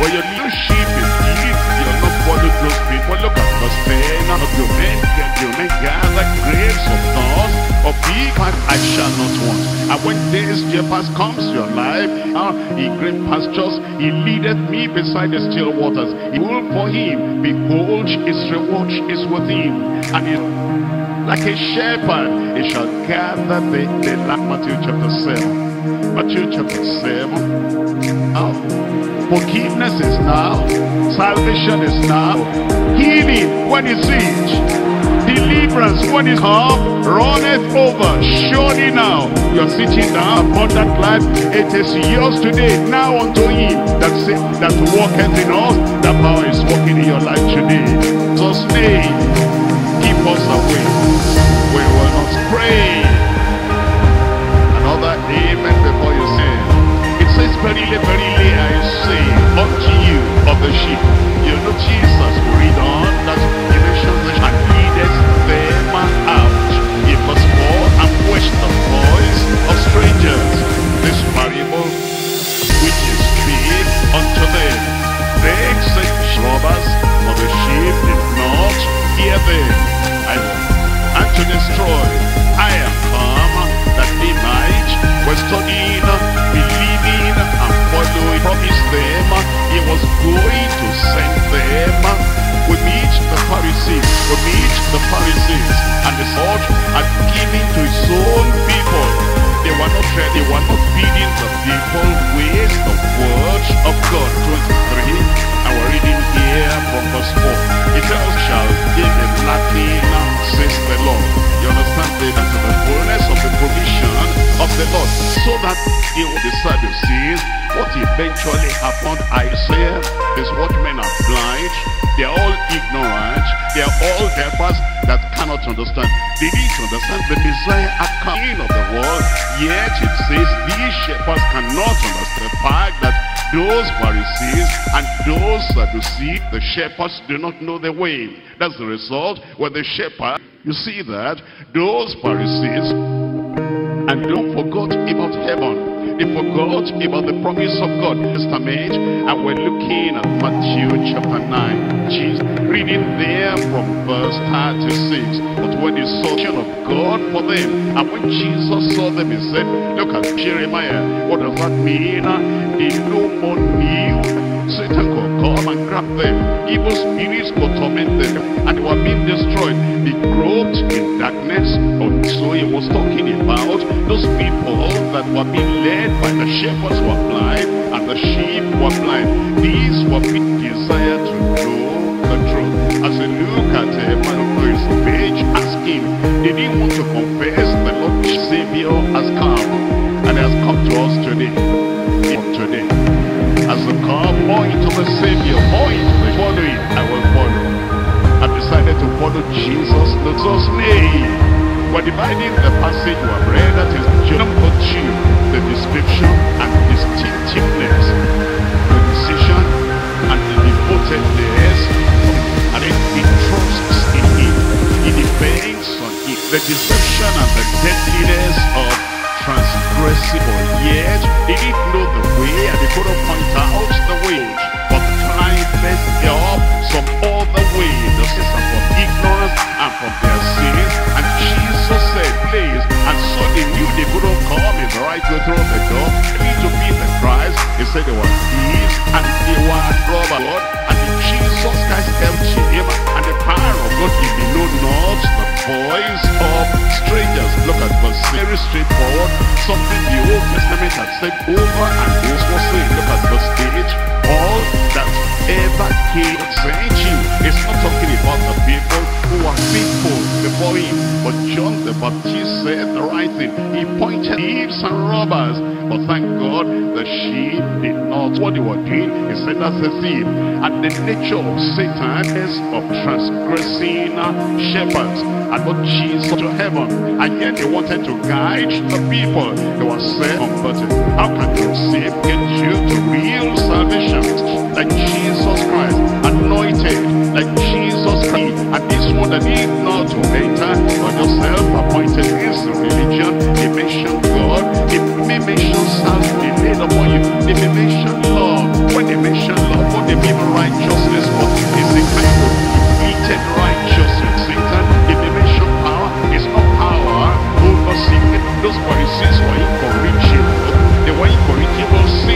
When your little sheep is deep, you'll not follow those people. Look at verse 10. None of your men gather grapes of thorns, or big heart I shall not want. And when this Jephthah comes to your life, he green pastures, he leadeth me beside the still waters. He will for him, behold, his reward is with him. And he, like a shepherd, he shall gather the lamb. Matthew chapter 7. Matthew chapter 7. Now, forgiveness is now. Salvation is now. Healing when is it? Deliverance when it come, runneth over. Surely now, you're sitting down upon that life. It is yours today. Now unto him that walketh in us, that power is working in your life today. So stay, keep us away. We will not pray. Another amen before you say. It says, verily, verily, I say unto you of the sheep. You know Jesus, read on, that he mentions the and leadeth them out. He must fall and wash the voice of strangers. This parable, which is big unto them, they say robbers, for the sheep did not hear them. And to destroy, I am come that they might, were studying, believing, and following, promised them, he was going to send them. We meet the Pharisees, and the Lord had given to his own people. They were not ready, they were not feeding the people with the word of God. 23, and we're reading here from verse 4. It tells, shall give them lacking, says the Lord. You understand? They went to the fullness of the provision of the Lord, so that the Sadducees, what eventually happened, Isaiah, is what men are blind, they are all ignorant, they are all helpers that cannot understand. They didn't understand the Messiah had come in of the world, yet it says these shepherds cannot understand the fact that those Pharisees and those Sadducees, the shepherds do not know the way. That's the result. When the shepherd, you see that those Pharisees and don't forget about heaven. They forgot about the promise of God Testament, and we're looking at Matthew chapter 9. Jesus reading there from verse 36. But when they saw the of God for them, and when Jesus saw them, he said, look at Jeremiah. What does that mean? They no more knew. Satan could come and grab them. Evil spirits could torment them, and they were being destroyed. They groped in darkness. So he was talking about those people that were being led by the shepherds were blind, and the sheep were blind. These were people desire to know the truth. As we look at Manoah's page, ask him, did he want to confess the Lord Savior has come, and has come to us today? Today, as we come more into the Savior, more into the following, I will follow. I've decided to follow Jesus, not just name. We're dividing the passage we have read, that is John 2, the description and distinctiveness, the decision and the devotedness, and it trusts in him, it depends on him. The deception and the deadliness of transgressible, yet they didn't know the way and they couldn't point out the way, but climbed up some other way, the system of ignorance and from their sins. And Jesus said, please, and so they knew they couldn't come in the right way through the door. They need to be the Christ. He said they were thieves and they were robbers. And Jesus Christ helped him, and the power of God, he knew not the voice of strangers. Look at verse, very straightforward, something the Old Testament had said over and over saying. Look at verse 8. All that ever came sent you. It's not talking about the people who are faithful before him, but John the Baptist said the right thing. He pointed thieves and robbers, but thank God the sheep did not. What they were doing, he said that's a thief. And the nature of Satan is of transgressing shepherds, and not Jesus to heaven. And yet they wanted to guide the people. They were said converted. How can you save, get you to real salvation? Like Jesus Christ, anointed like Jesus Christ. And this one that need not to enter or just self-appointed is religion. They mention God, they may mention self, they made upon you, they may mention love, When they mention love, what they mean righteousness, what is the kind of defeated righteousness? Satan, if they mention power, it's not power over sin. Those Pharisees were incorrigible. They were incorrigible. 23.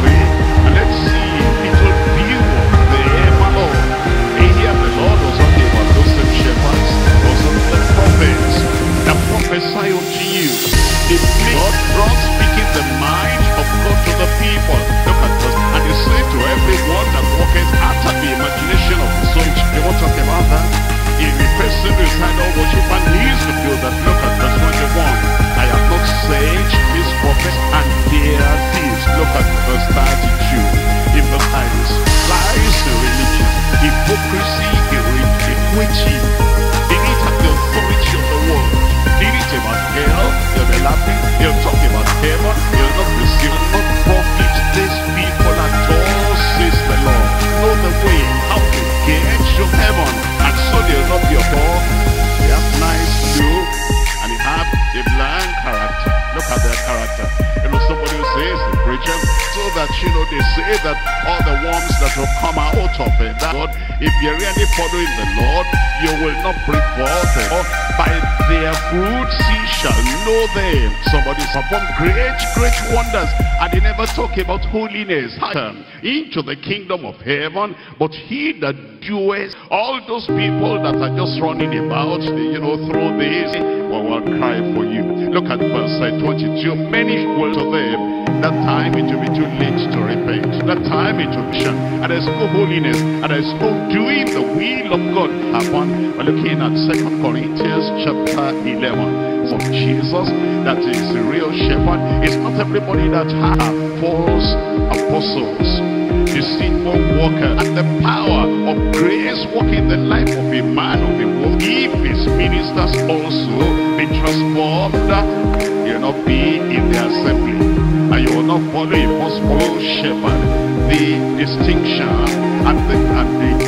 And let's see a little view of them, my Lord. And here the Lord was talking about those same shepherds, also the prophets that prophesy unto you. They God brought speaking the mind of God to the people. Look at this. And he said to everyone that walketh after the imagination of his own. They won't talk about that. If a person is idol worship and needs to do that, look at verse 21. I have not sent these prophets and their thieves. Look at verse 32. In the times, lies in religion, hypocrisy, iniquity. They eat at the authority of the world. They eat about hell, they'll be laughing, they'll talk about heaven, they'll not receive, not profit these people at all, says the Lord. Know the way how to get to heaven, and so they'll not be above. They have nice look, and they have a bland character. Look at their character. You know, somebody who says, the preacher, so that, you know, they say that all the worms that will come out of it, that God, if you're really following the Lord, you will not bring forth them. Or by their fruits ye shall know them. Somebody performed great wonders, and they never talk about holiness. Into the kingdom of heaven, but he that doeth, all those people that are just running about, you know, through this, will cry for you. Look at verse 22. Many will to them. That time it will be too late to repent. That time it will be shut. And there's no holiness. And there's no doing the will of God happen. We're looking at 2 Corinthians chapter 11. For Jesus, that is the real shepherd. It's not everybody that have false apostles, deceitful worker, and the power of grace working the life of a man, of a woman. If his ministers also be transformed, you'll not be in the assembly, and you will not follow a false shepherd. The distinction and the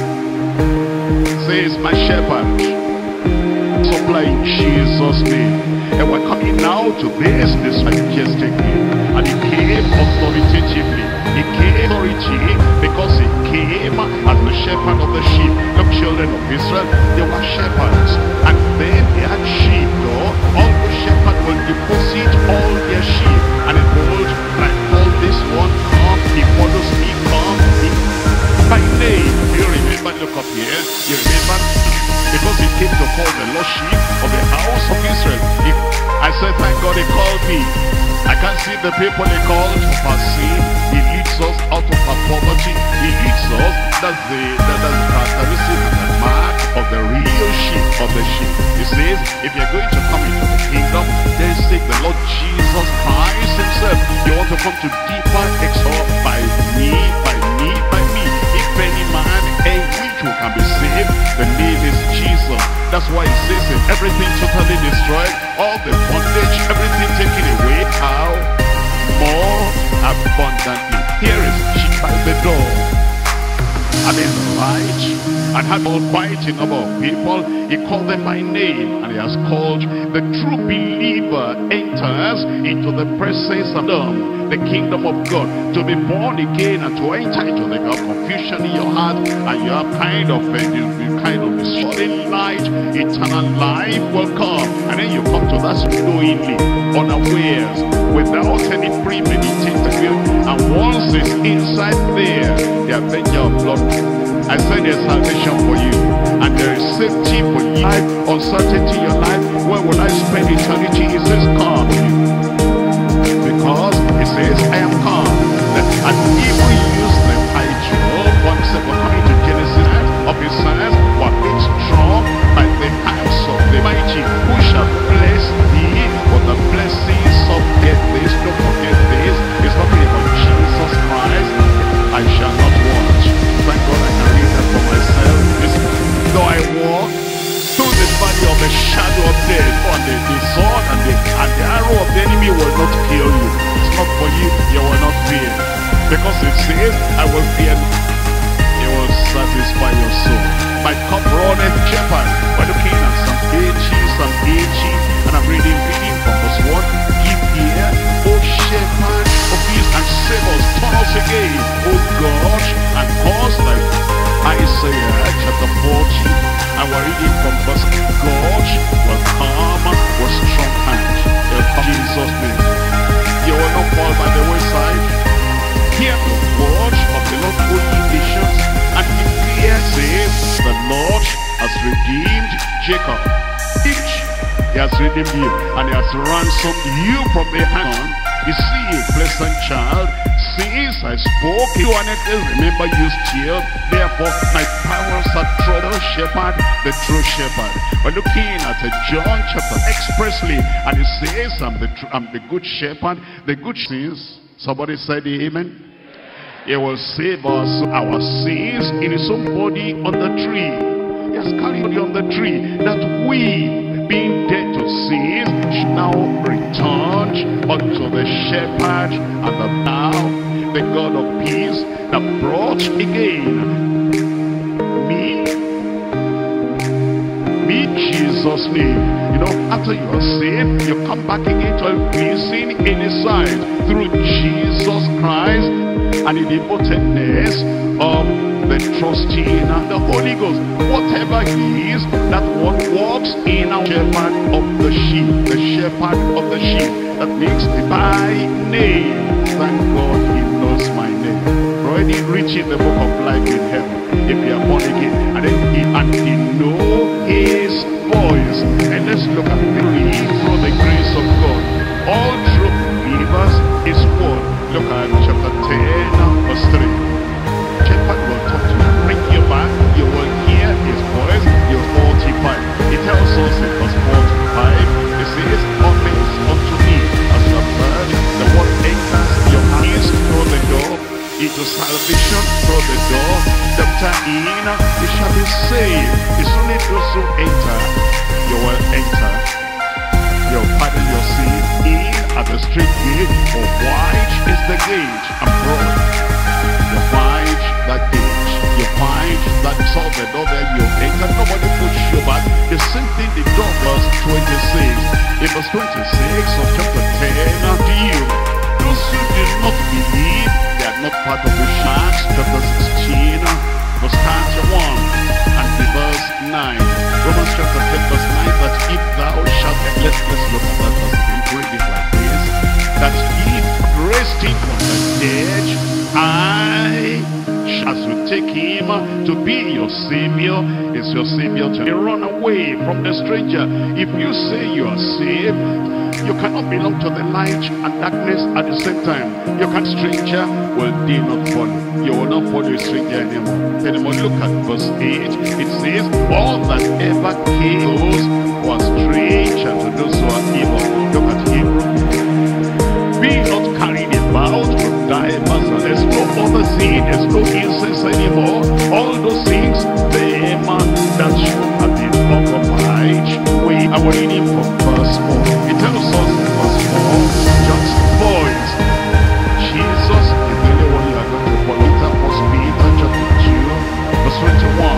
says, my shepherd, supply in Jesus' name. And we're coming now to this majestic name, and he came authoritatively. He came authority because he came as the shepherd of the sheep. The children of Israel, they were shepherds, and then they had sheep. All the shepherds will deposit all their sheep, and it told, like all this one, come, he follows me, come, by name. You remember, look up here, you remember, because he came to call the lost sheep of the house of Israel. I said, thank God he called me. I can't see the people he called for sin. He leads us out of our poverty. He leads us. That's the characteristic and the mark of the real sheep of the sheep. He says, if you're going to come into the kingdom, then take the Lord Jesus Christ himself. You want to come to deeper exalt by me, by me, by me. If any man and which who can be saved, the name is Jesus. That's why he says if everything totally destroyed, all the bondage, everything taken away, how more abundantly. Here is sheep by the door. And in the light, and had quite a number of people. He called them by name, and he has called the true believer enters into the presence of them, the kingdom of God, to be born again and to enter into the confusion in your heart, and you have kind of solid light, eternal life will come, and then you come to that knowingly, unawares, without any premeditated, and once it's inside there, the avenger of blood. I said there's salvation for you, and there is safety for you. Life, uncertainty in your life. Where will I spend eternity? He says, come. Because he says, I am come. And even use the title, one step we're coming to Genesis of his sons, were made strong by the hands of the mighty, who shall bless thee for the blessings of get this. Don't forget this. It's talking about Jesus Christ. I shall not want. Thank God I can read that for myself. Though I walk through the valley of the shadow of death, on the sword and the arrow of the enemy will not kill you. It's not for you, you will not fear. Because it says, I will fear. It will satisfy your soul. My cup runneth shepherd. We're looking at some 80, and I'm reading from verse 1. Give ear, O shepherd of peace, and save us, turn us again, O God. redeemed you, and he has ransomed you from the hand. You see, a pleasant child, since I spoke you and it is, remember you still. Therefore, my powers are trouble shepherd, the true shepherd. We're looking at John chapter expressly, and it says, I'm the good shepherd, the good sins. Somebody said amen. He will save us our sins in his own body on the tree. He has carried on the tree, that we, being dead to sin, should now return unto the shepherd and the now, the God of peace, that brought again me, Jesus' name. You know, after you are saved, you come back again to a pleasing in his sight through Jesus Christ and the devotedness of the trusting and the Holy Ghost. Whatever he is, that one walks in a shepherd of the sheep, the shepherd of the sheep. That makes me by name. Thank God he knows my name. Already reaching the book of life in heaven, if you are born again, and he know his voice. And let's look at the read through the grace of God. All true believers is word. Look at chapter 10 verse 3. Shepherd will talk to you, bring you back, you will hear his voice, you're fortified. He tells us in verse 45, he says, "Offense unto me as a bird, the word enters your ears through the door, into salvation through the door, enter in, you shall be saved." It's only those who enter, you will enter. You'll pardon your sin in at the straight gate, for wide is the gate and broad. You find that gate, you find that solve the door there, you enter, nobody puts you back. The same thing the door does. 26. In verse 26 of chapter 10, now to you, those who do not believe, they are not part of the sharks. Chapter 16, verse 31, and the verse 9. Romans chapter 10, verse 9, that if thou shalt, let's look at that verse again, read it like this, that if raised him from the dead, as you take him to be your savior, is your savior to run away from the stranger. If you say you are saved, you cannot belong to the light and darkness at the same time. Your stranger will they not follow. You will not follow a stranger anymore. Look at verse 8. It says, all that ever came those who are strange and to those who are evil. Look at Hebrew. Be not carried about with divers, and there's no other sin, there's no incense anymore. All those things, them that should have been occupied. We are reading from verse 4. It tells us in verse 4, just boys. Jesus is the only one you are going to follow. That must be chapter 2, verse 21.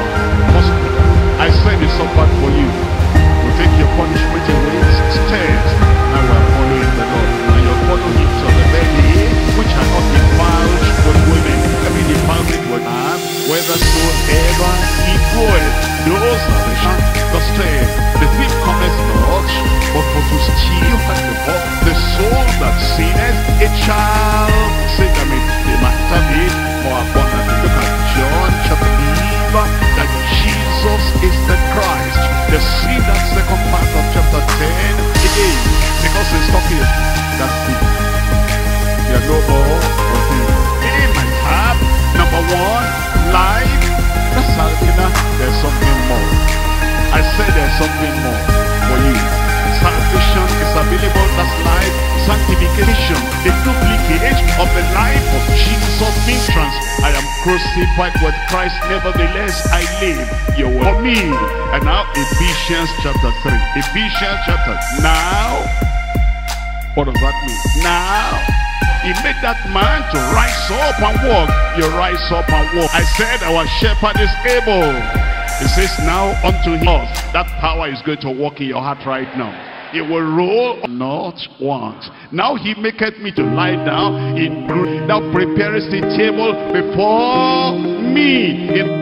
I said it's so bad for you. We take your punishment away instead. Now we are following the Lord. And you follow him to the belly, which are not defiled with women. Every defiled it with man, whithersoever he goeth. Those are the stay. The thief cometh not, but for to steal and to rob. The soul that sinneth, it shall say that they might have it more abundantly. Look at John chapter 11, that Jesus is the Christ. The see that second part of chapter 10 again, because it's talking that thief. You are no more of him. He might have, number one, life. That's how there's something more. I said there's something more for you. Salvation is available, that's life. Sanctification, the duplicate of the life of Jesus being I am crucified with Christ, nevertheless I live. You were for me. And now Ephesians chapter 3. Ephesians chapter. Now, what does that mean? Now, he made that man to rise up and walk. You rise up and walk. I said our shepherd is able. It says now unto him, that power is going to work in your heart right now. It will roll, not want. Now he maketh me to lie down in green. Thou preparest a table before me in